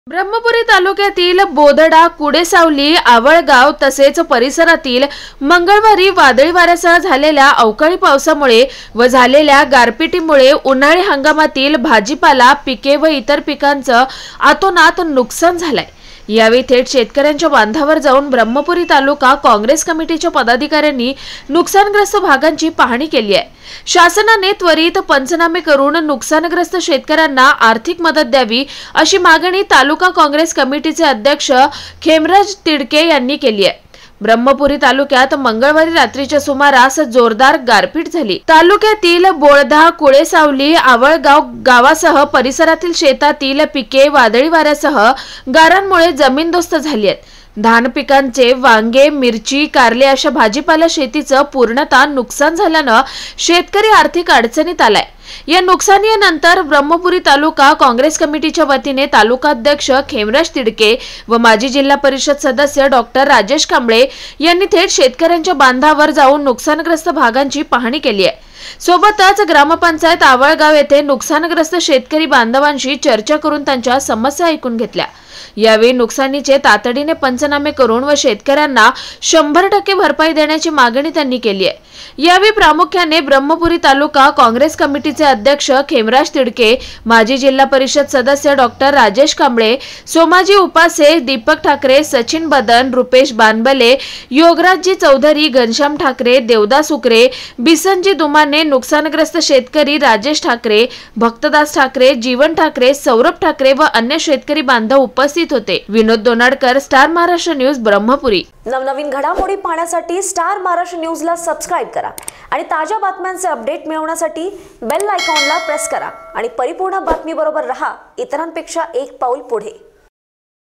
ब्रह्मपुरी तालुक्यातील बोदडा, कुडेसावली, आवळगाव तसेच परिसरातील मंगळवारी वादळी वाऱ्यासह झालेल्या अवकाळी पावसामुळे व झालेल्या गारपिटीमुळे उन्हाळी हंगामातील भाजीपाला पिके व इतर पिकांचं अतोनात नुकसान झालंय। यावेळी थेट शेतकऱ्यांच्या बांधावर जाऊन ब्रह्मपुरी तालुका काँग्रेस कमिटीच्या पदाधिकाऱ्यांनी नुकसानग्रस्त भागांची पाहणी केली आहे। शासनाने त्वरित पंचनामे करून नुकसानग्रस्त शेतकऱ्यांना आर्थिक मदत द्यावी अशी मागणी तालुका काँग्रेस कमिटीचे अध्यक्ष खेमराज तिडके यांनी केली आहे। ब्रह्मपुरी तालुक्यात मंगळवारी रात्रीच्या सुमारास जोरदार गारपीट झाली। तालुक्यातील बोळधा, कुडेसावली, आवळगाव गावासह परिसरातील शेतातील पिके वादळी वाऱ्यासह गारांमुळे जमीनदोस्त झाली आहेत। धान पिकांचे वांगे, मिरची, कारले अशा भाजीपाला शेतीचं पूर्णतः नुकसान झाल्यानं शेतकरी आर्थिक अडचणीत आलाय। या नुकसानीनंतर ब्रह्मपुरी तालुका काँग्रेस कमिटीच्या वतीने तालुकाध्यक्ष खेमराज तिडके व माजी जिल्हा परिषद सदस्य डॉक्टर राजेश कांबळे यांनी थेट शेतकऱ्यांच्या बांधावर जाऊन नुकसानग्रस्त भागांची पाहणी केली आहे। सोबतच ग्रामपंचायत आवळगाव येथे नुकसानग्रस्त शेतकरी बांधवांशी चर्चा करून त्यांच्या समस्या ऐकून घेतल्या। यावेळी नुकसानीचे तातडीने पंचनामे करून व शेतकऱ्यांना 100% भरपाई देण्याची मागणी त्यांनी केली आहे। यावेळी प्रामुख्याने ब्रह्मपुरी तालुका काँग्रेस कमिटीचे अध्यक्ष खेमराज तिडके, माजी जिल्हा परिषद सदस्य डॉक्टर राजेश कांबळे, सोमाजी उपासे, दीपक ठाकरे, सचिन बदन, रुपेश बानबले, योगराजजी चौधरी, घनश्याम ठाकरे, देवदास उकरे, बिसनजी दुमाने, नुकसानग्रस्त शेतकरी राजेश ठाकरे, भक्तदास ठाकरे, जीवन ठाकरे, सौरभ ठाकरे व अन्य शेतकरी बांधव उपस्थित होते। Vinod Donadkar, star Maharashtra news, Brahmapuri. नवनवीन घडामोडी पाहण्यासाठी स्टार महाराष्ट्र न्यूजला सबस्क्राइब करा आणि ताज्या बातम्यांचे अपडेट मिळवण्यासाठी बेल आयकॉनला प्रेस करा आणि परिपूर्ण बातमी बरोबर रहा, इतरांपेक्षा एक पाऊल पुढे।